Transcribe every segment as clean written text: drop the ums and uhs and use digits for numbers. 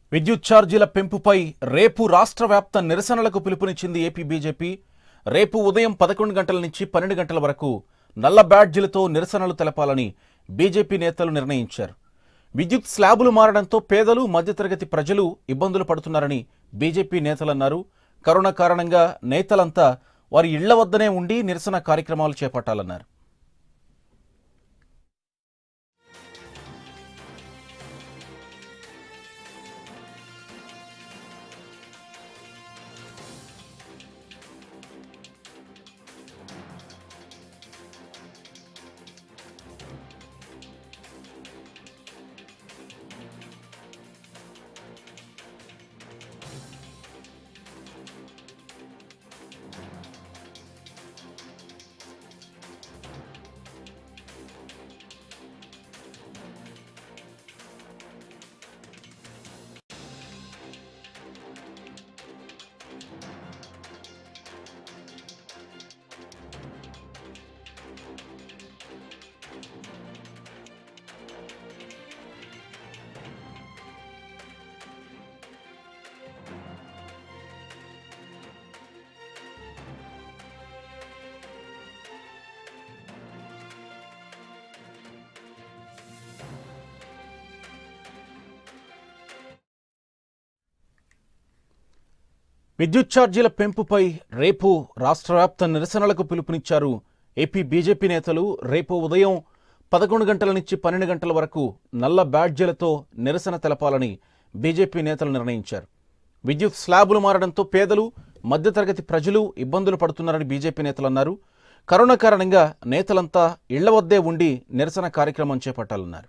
విద్యుత్ ఛార్జీల పెంపుపై రేపు రాష్ట్ర వ్యాప్త నిరసనలకు పిలుపునిచ్చింది ఏపీ బీజేపీ. రేపు ఉదయం 11 గంటల నుంచి 12 గంటల వరకు నల్ల బ్యాడ్జీలతో నిరసనలు తెలపాలని బీజేపీ నేతలు నిర్ణయించారు. విద్యుత్ స్లాబులు మారడంతో పేదలు, మధ్యతరగతి ప్రజలు ఇబ్బందులు పడుతున్నారని బీజేపీ నేతలన్నారు. కరోనా కారణంగా నేతలంతా వారి ఇళ్ల వద్దనే ఉండి నిరసన కార్యక్రమాలు చేపట్టాలన్నారు. విద్యుత్ ఛార్జీల పెంపుపై రేపు రాష్ట్ర వ్యాప్త నిరసనలకు పిలుపునిచ్చారు ఏపీ బీజేపీ నేతలు. రేపు ఉదయం 11 గంటల నుంచి 12 గంటల వరకు నల్ల బ్యాడ్జీలతో నిరసన తెలపాలని బీజేపీ నేతలు నిర్ణయించారు. విద్యుత్ స్లాబులు మారడంతో పేదలు, మధ్యతరగతి ప్రజలు ఇబ్బందులు పడుతున్నారని బీజేపీ నేతలు అన్నారు. కరోనా కారణంగా నేతలంతా ఇళ్ల వద్దే ఉండి నిరసన కార్యక్రమం చేపట్టాలన్నారు.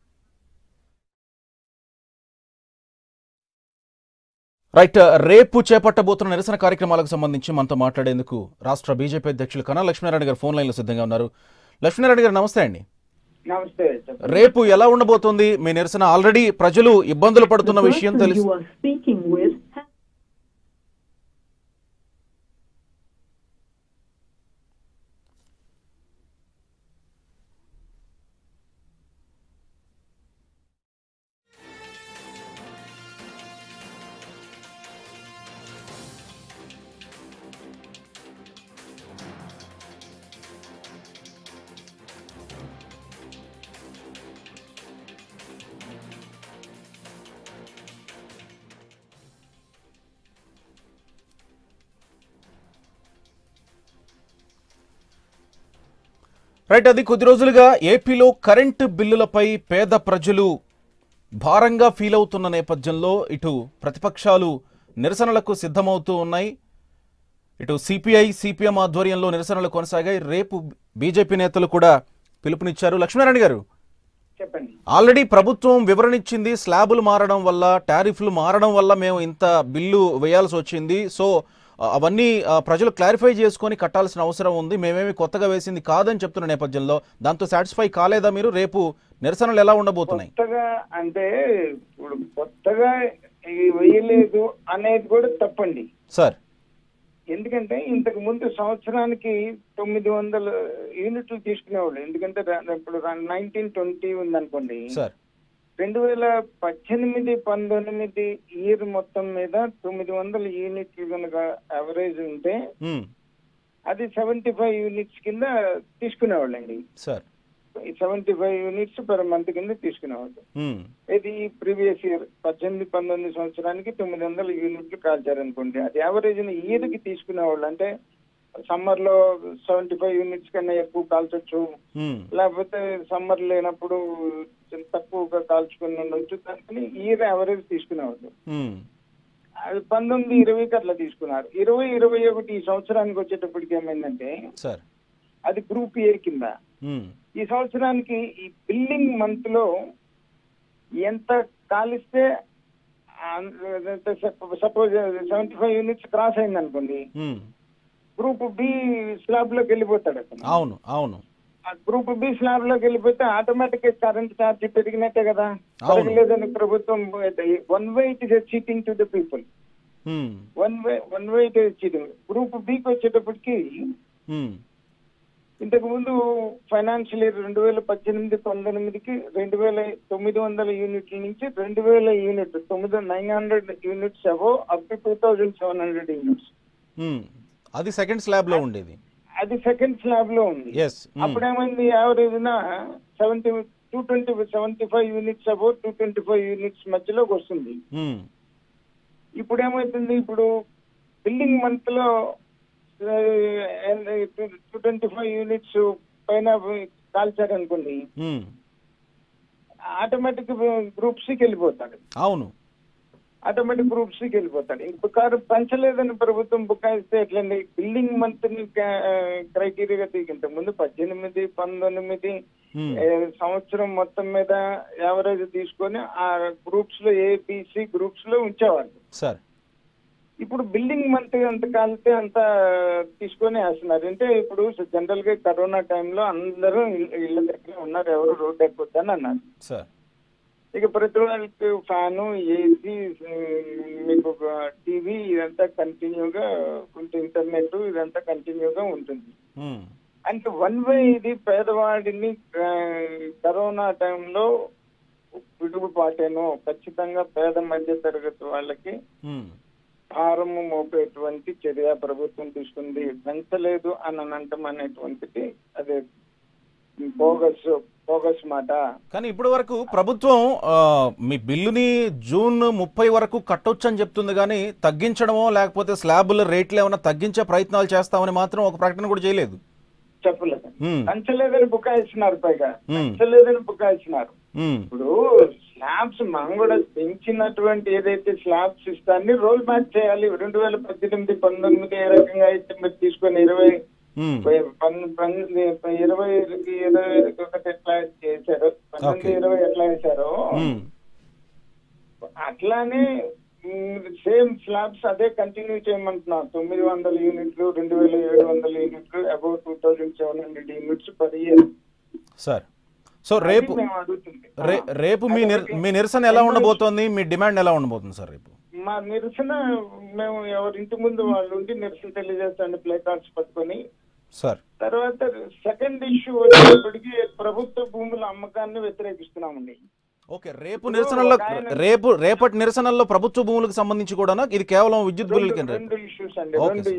రైట్, రేపు చేపట్టబోతున్న నిరసన కార్యక్రమాలకు సంబంధించి మనతో మాట్లాడేందుకు రాష్ట్ర బీజేపీ అధ్యక్షులు కన్నా లక్ష్మీనారాయణ గారు ఫోన్ లైన్లో సిద్ధంగా ఉన్నారు. లక్ష్మీనారాయణ గారు నమస్తే అండి. నమస్తే. రేపు ఎలా ఉండబోతోంది మీ నిరసన? ఆల్రెడీ ప్రజలు ఇబ్బందులు పడుతున్న విషయం తెలుసు. రైట్, అది కొద్ది రోజులుగా ఏపీలో కరెంటు బిల్లులపై పేద ప్రజలు భారంగా ఫీల్ అవుతున్న నేపథ్యంలో ఇటు ప్రతిపక్షాలు నిరసనలకు సిద్ధమవుతూ ఉన్నాయి. ఇటు సిపిఐ, సిపిఎం ఆధ్వర్యంలో నిరసనలు కొనసాగాయి. రేపు బీజేపీ నేతలు కూడా పిలుపునిచ్చారు. లక్ష్మీనారాయణ గారు చెప్పండి. ఆల్రెడీ ప్రభుత్వం వివరణ ఇచ్చింది. స్లాబులు మారడం వల్ల, టారిఫ్లు మారడం వల్ల మేము ఇంత బిల్లు వేయాల్సి వచ్చింది. సో అవన్నీ ప్రజలు క్లారిఫై చేసుకొని కట్టాల్సిన అవసరం ఉంది, మేమేమి కొత్తగా వేసింది కాదని చెప్తున్న నేపథ్యంలో దాంతో సాటిస్ఫై కాలేదా మీరు? రేపు నిరసనలు ఎలా ఉండబోతున్నాయి? కొత్తగా అంటే ఇప్పుడు కొత్తగా వేయలేదు అనేది కూడా తప్పండి సార్. ఎందుకంటే ఇంతకు ముందు సంవత్సరానికి 900 యూనిట్లు తీసుకునేవాళ్ళు. ఎందుకంటే ఇప్పుడు 1920 ఉందనుకోండి సార్, 2018-19 ఇయర్ మొత్తం మీద 900 యూనిట్లు కనుక యావరేజ్ ఉంటే అది 75 యూనిట్స్ కింద తీసుకునేవాళ్ళండి సార్. 75 యూనిట్స్ పర్ మంత్ కింద తీసుకునేవాళ్ళు. ఇది ప్రీవియస్ ఇయర్ 18-19 సంవత్సరానికి 900 యూనిట్లు కాల్చారనుకోండి, అది యావరేజ్ ఇయర్ కి తీసుకునేవాళ్ళు. అంటే సమ్మర్ లో 75 యూనిట్స్ కన్నా ఎక్కువ కాల్చొచ్చు, లేకపోతే సమ్మర్ లేనప్పుడు తక్కువగా కాల్చుకుని ఉండొచ్చు. దానికి ఇయర్ యావరేజ్ తీసుకునేవాళ్ళు. అది 19-20 అట్లా తీసుకున్నారు. 20-21 ఈ సంవత్సరానికి వచ్చేటప్పటికి ఏమైందంటే అది గ్రూప్ ఏ కింద. ఈ సంవత్సరానికి ఈ బిల్లింగ్ మంత్ లో ఎంత కాలిస్తే సపోజ్ 75 యూనిట్స్ క్రాస్ అయింది అనుకోండి, గ్రూప్ బి స్లాబ్ లోకి వెళ్ళిపోతాడు అతను. అవును అవును. గ్రూప్ బి స్లాబ్ లోకి వెళ్ళిపోతే ఆటోమేటిక్ కరెంట్ ఛార్జ్ పెరిగినట్టే కదా. పెరగలేదని ప్రభుత్వం one way it is cheating to the people. One way it is cheating. Group బికి వచ్చేటప్పటికి ఇంతకు ముందు ఫైనాన్షియల్ ఇయర్ 2018-19కి 2,900 యూనిట్ల నుంచి 2,000 unit 900 units above up to 2,700 units. అది సెకండ్ స్లాబ్ లో ఉండేది. అది సెకండ్ స్లాబ్ లో ఉంది. అప్పుడేమైంది, యావరేజ్ 275 యూనిట్స్ అబోవ్ 225 యూనిట్స్ మధ్యలోకి వస్తుంది. ఇప్పుడు ఏమవుతుంది, ఇప్పుడు బిల్డింగ్ మంత్ లో 225 యూనిట్స్ పైన కాల్చారనుకోండి, ఆటోమేటిక్ గ్రూప్ సికి వెళ్ళిపోతాడు. అవును, ఆటోమేటిక్ గ్రూప్ సికి వెళ్ళిపోతాడు. ఇంకో కారు పంచలేదని ప్రభుత్వం బుకాయిస్తే ఎట్లండి? బిల్డింగ్ మంత్ ని క్రైటీరియా ఇంత ముందు 18-19 సంవత్సరం మొత్తం మీద యావరేజ్ తీసుకొని ఆ గ్రూప్స్ లో ఏబిసి గ్రూప్స్ లో ఉంచేవాళ్ళు సార్. ఇప్పుడు బిల్డింగ్ మంత్ ఎంత కాలితే అంత తీసుకొని వేస్తున్నారు. అంటే ఇప్పుడు జనరల్ గా కరోనా టైంలో అందరూ ఇళ్ళ దగ్గర ఉన్నారు, ఎవరు రోడ్డు ఎక్కొద్దని అన్నారు సార్. ఇక ప్రతి వాళ్ళకి ఫ్యాను, ఏసీ, మీకు టీవీ ఇదంతా కంటిన్యూగా ఉంటుంది, ఇంటర్నెట్ ఇదంతా కంటిన్యూగా ఉంటుంది. అంటే వన్ వే ఇది పేదవాడిని కరోనా టైంలో పిడుగుపాటేనో ఖచ్చితంగా పేద మధ్య తరగతి వాళ్ళకి భారము మోపేటువంటి చర్య ప్రభుత్వం తీసుకుంది. పెంచలేదు అని అంటాం అనేటువంటిది అదే బోగస్ మాట. కానీ ఇప్పటి వరకు ప్రభుత్వం మీ బిల్లుని జూన్ 30 వరకు కట్టొచ్చు అని చెప్తుంది, కానీ తగ్గించడమో లేకపోతే స్లాబుల రేట్లు ఏమైనా తగ్గించే ప్రయత్నాలు చేస్తామని మాత్రం ఒక ప్రకటన కూడా చేయలేదు, చెప్పలేదు. పెంచలేదని బుకాయిస్తున్నారు, పైగా పెంచలేదని బుకాయిస్తున్నారు. ఇప్పుడు స్లాబ్స్ మనం కూడా పెంచినటువంటి ఏదైతే స్లాబ్ సిస్టాన్ని రోల్ బ్యాక్ చేయాలి. 2018-19 ఏ రకంగా అయితే మీరు తీసుకొని 2020-21 ఎట్లా చేశారో, 19-20 ఎట్లా వేశారో అట్లానే సేమ్ స్లాబ్స్ అదే కంటిన్యూ చేయమంటున్నాం. 900 యూనిట్లు, 2,700 యూనిట్లు, above 2,700 units per year sir. So రేపు మీ నిరసన ఎలా ఉండబోతోంది, మీ డిమాండ్ ఎలా ఉండబోతుంది సార్? రేపు మా నిరసన మేము ఎవరింటి ముందు వాళ్ళు ఉండి నిరసన తెలియజేస్తాండి, ప్లే కార్డ్స్ పట్టుకొని సార్. తర్వాత సెకండ్ ఇష్యూ వచ్చేటప్పటికి ప్రభుత్వ భూముల అమ్మకాన్ని వ్యతిరేకిస్తున్నామండి. ఓకే, రేపటి నిరసనల్లో ప్రభుత్వ భూములకు సంబంధించి కూడా ఇది కేవలం విద్యుత్ బిల్లులకి రెండు ఇష్యూస్ అండి.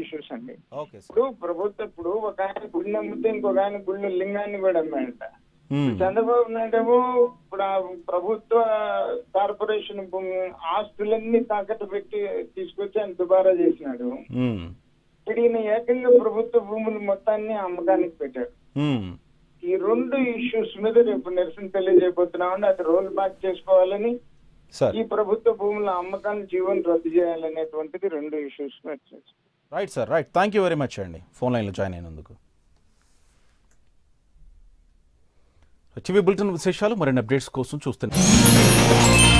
ఇప్పుడు ఒక ఆయన గుళ్ళు అమ్మితే ఇంకొక ఆయన గుళ్ళు లింగాన్ని కూడా అమ్మాయంట. చంద్రబాబు నాయుడు ఏమో ఇప్పుడు ఆ ప్రభుత్వ కార్పొరేషన్ ఆస్తులన్నీ తాకట్టు పెట్టి తీసుకొచ్చి ఆయన దుబారా చేసినాడు. ఇప్పుడు ఈయన ఏకంగా ప్రభుత్వ భూములు మొత్తాన్ని అమ్మకానికి పెట్టాడు. ఈ రెండు ఇష్యూస్ మీద రేపు నిరసన తెలియజేయబోతున్నామని, అది రోల్ బ్యాక్ చేసుకోవాలని, ఈ ప్రభుత్వ భూముల అమ్మకాన్ని జీవన్ రద్దు చేయాలనేటువంటిది రెండు issues. Right sir, right. Thank you very much అండి ఫోన్ లైన్లో జాయిన్ అయినందుకు. టీవీ బులెటిన్ విశేషాలు మరిన్ని అప్డేట్స్ కోసం చూస్తున్నాం.